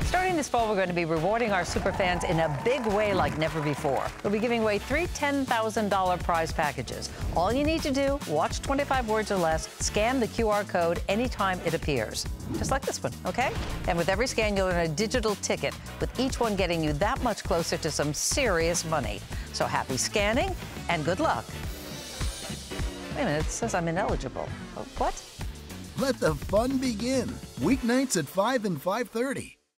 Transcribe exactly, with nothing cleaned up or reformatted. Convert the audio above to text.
Starting this fall, we're going to be rewarding our Superfans in a big way like never before. We'll be giving away three ten thousand dollar prize packages. All you need to do, watch twenty-five words or less, scan the Q R code anytime it appears. Just like this one, okay? And with every scan, you'll earn a digital ticket, with each one getting you that much closer to some serious money. So happy scanning and good luck. Wait a minute, it says I'm ineligible. Oh, what? Let the fun begin. Weeknights at five and five thirty.